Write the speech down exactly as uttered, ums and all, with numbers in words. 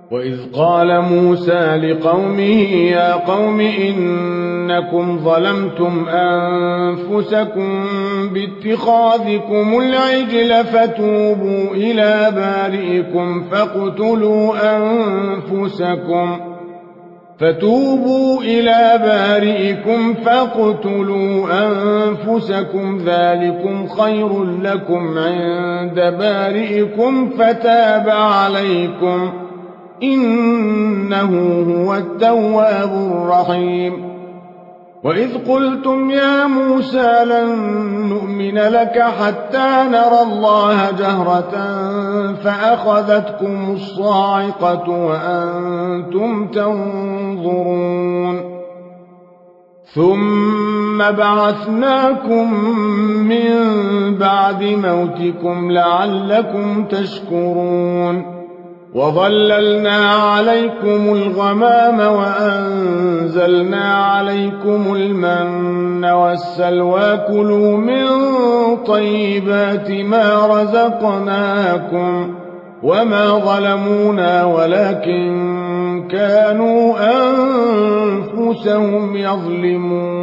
وإذ قال موسى لقومه يا قوم إنكم ظلمتم أنفسكم باتخاذكم العجل فتوبوا إلى بارئكم فاقتلوا أنفسكم فتوبوا إلى بارئكم فاقتلوا أنفسكم ذلكم خير لكم عند بارئكم فتاب عليكم إنه هو التواب الرحيم وإذ قلتم يا موسى لن نؤمن لك حتى نرى الله جهرة فأخذتكم الصاعقة وأنتم تنظرون ثم بعثناكم من بعد موتكم لعلكم تشكرون وظللنا عليكم الغمام وأنزلنا عليكم المن والسلوى كلوا من طيبات ما رزقناكم وما ظلمونا ولكن كانوا أنفسهم يظلمون